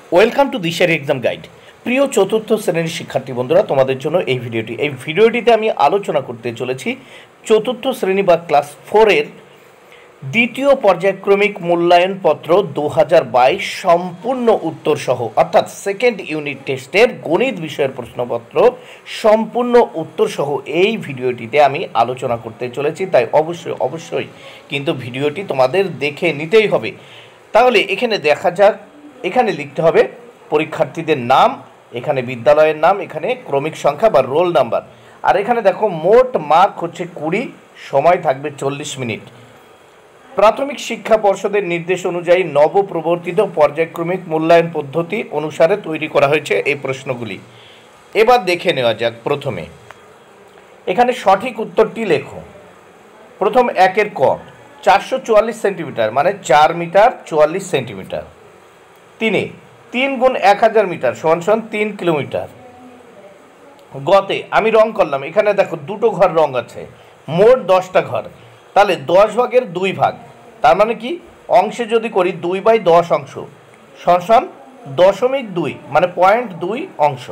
Welcome to Dishari exam guide. প্রিয় চতুর্থ শ্রেণীর শিক্ষার্থী বন্ধুরা, তোমাদের জন্য এই ভিডিওটিতে আমি আলোচনা করতে চলেছি চতুর্থ শ্রেণী বা ক্লাস 4-এর দ্বিতীয় পর্যায়ক্রমিক মূল্যায়নপত্র 2022 সম্পূর্ণ উত্তর সহ, অর্থাৎ সেকেন্ড ইউনিট টেস্টের গণিত বিষয়ের প্রশ্নপত্র সম্পূর্ণ উত্তর সহ এই ভিডিওটিতে আমি আলোচনা করতে চলেছি। তাই অবশ্যই কিন্তু ভিডিওটি তোমাদের দেখে নিতেই হবে। তাহলে এখানে দেখা যাক, এখানে লিখতে হবে পরীক্ষার্থীদের নাম, এখানে বিদ্যালয়ের নাম, এখানে ক্রমিক সংখ্যা বা রোল নাম্বার, আর এখানে দেখো মোট মার্ক হচ্ছে 20, সময় থাকবে 40 মিনিট। প্রাথমিক শিক্ষা পর্ষদের নির্দেশ অনুযায়ী নবপ্রবর্তিত পর্যায়ক্রমিক মূল্যায়ন পদ্ধতি অনুসারে তৈরি করা হয়েছে এই প্রশ্নগুলি। এবার দেখে নেওয়া যাক। প্রথমে এখানে সঠিক উত্তরটি লেখো। প্রথম একের ক, 444 সেন্টিমিটার মানে 4 মিটার 44 সেন্টিমিটার। 3 গুণ 1000 মিটার সমান 3 কিলোমিটার। গতে আমি রং করলাম, এখানে দেখো দুটো ঘর রং আছে, মোট 10টা ঘর, তাহলে 10 ভাগের 2 ভাগ, তার মানে কি অংশে যদি করি 2/10 অংশ সমান 0.2 মানে 0.2 অংশ।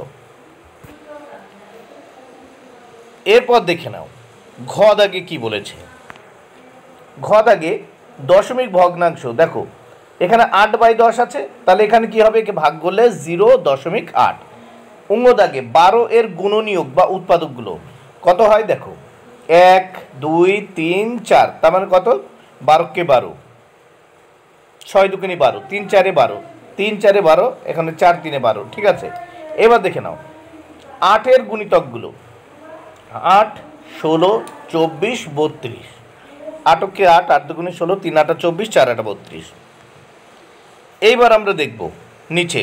এরপর দেখে নাও ঘ দাগে কি বলেছে। ঘ দাগে দশমিক ভগ্নাংশ, দেখো এখানে 8/10 আছে, তাহলে এখানে কি হবে, একে ভাগ করলে 0.8। অঙ্গ দাগে 12 এর গুণনীয়ক বা উৎপাদকগুলো কত হয় দেখো, 1 2 3 4, তার মানে কত, 12কে 12, 6 দুগুণে 12, 3 4 12, 3 4 12, এখানে 4 3 12, ঠিক আছে। এবার দেখে নাও 8 এর গুণিতকগুলো, 8 16 24 32, 8কে 8, 8 দুগুণে 16, 3 8 24, 4 8 32। এইবার আমরা দেখব নিচে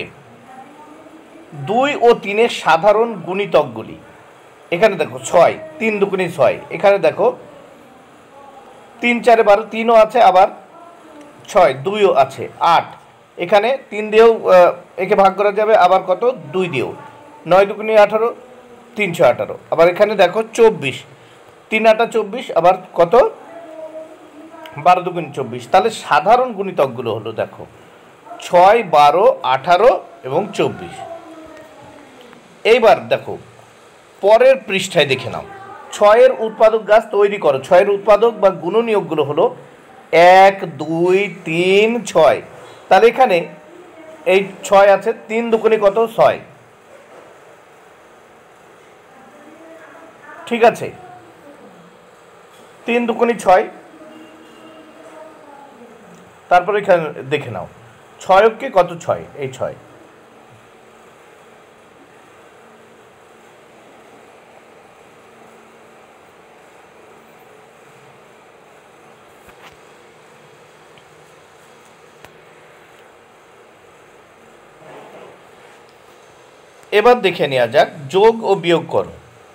2 ও 3 এর সাধারণ গুণিতকগুলি। এখানে দেখো 6, 3 দুগুণে 6, এখানে দেখো 3 4 12, 3ও আছে, আবার 6 2ও আছে, 8, এখানে 3 দিয়েও একে ভাগ করা যাবে, আবার কত 2 দিয়েও, 9 দুগুণে 18, 318, আবার এখানে দেখো 24, 3 8 24, আবার কত 12 দুগুণে 24। তাহলে সাধারণ গুণিতকগুলো হলো দেখো 6 12 18 এবং 24। এইবার দেখো পরের পৃষ্ঠায় দেখে নাও 6 এর উৎপাদক গাছ তৈরি করো। 6 এর উৎপাদক বা গুণনীয়কগুলো হলো 1 2 3 6, তাহলে এখানে এই 6 আছে, 3 দুগুণে কত 6, ঠিক আছে, 3 দুগুণে 6। তারপরে এখানে দেখে নাও 6 কে কত 6, এই 6। এবার দেখে নেওয়া যাক যোগ ও বিয়োগ করো।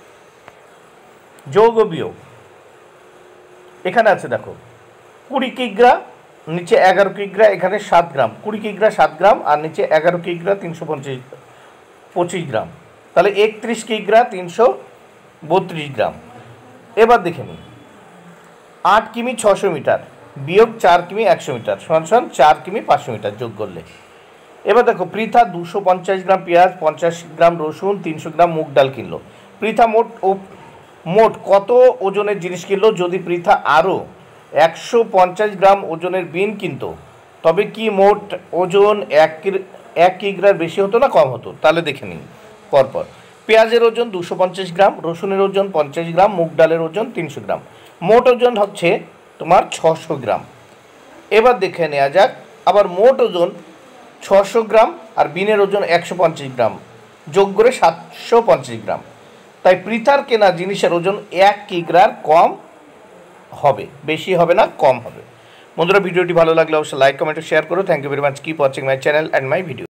যোগ ও বিয়োগ এখানে আছে দেখো 20 কিগ্রা, নিচে 11 কিগ্রা, এখানে 7 গ্রাম, 20 কিগ্রা 7 গ্রাম, আর নিচে 11 কিগ্রা 325 গ্রাম, তাহলে 31 কিগ্রা 332 গ্রাম। এবার দেখে নিই 8 কিমি 600 মিটার বিয়োগ 4 কিমি 100 মিটার সমান 4 কিমি 500 মিটার যোগ করলে। এবার দেখো পৃথা 250 গ্রাম পেঁয়াজ, 50 গ্রাম রসুন, 300 গ্রাম মুগ ডাল কিনলো। পৃথা মোট কত ওজনের জিনিস কিনলো? যদি পৃথা আরও 150 গ্রাম ওজনের বিন কিনতো, তবে কি মোট ওজন 1 কিগ্রার বেশি হতো না কম হতো? তাহলে দেখে নিন পরপর। পেঁয়াজের ওজন 250 গ্রাম, রসুনের ওজন 50 গ্রাম, মুগ ডালের ওজন 300 গ্রাম, মোট ওজন হচ্ছে তোমার 600 গ্রাম। এবার দেখে নেওয়া যাক আবার মোট ওজন 600 গ্রাম আর বিনের ওজন 150 গ্রাম, যোগ করে 750 গ্রাম। তাই পৃথার কেনা জিনিসের ওজন 1 কিগ্রার কম হবে, বেশি হবে না, কম হবে। বন্ধুরা, ভিডিওটি ভালো লাগলে অবশ্যই লাইক কমেন্ট ও শেয়ার করো। Thank you very much. Keep watching my channel and my video.